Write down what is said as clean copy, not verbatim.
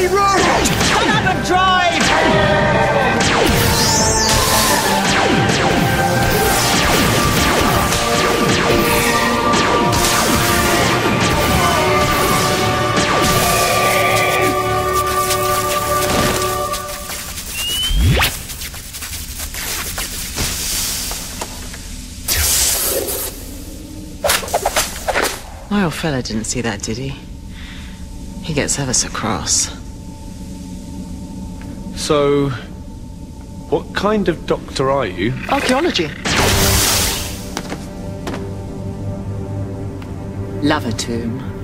bloody road! Get out and drive! My old fella didn't see that, did he? He gets ever so cross. So, what kind of doctor are you? Archaeology. Love a tomb.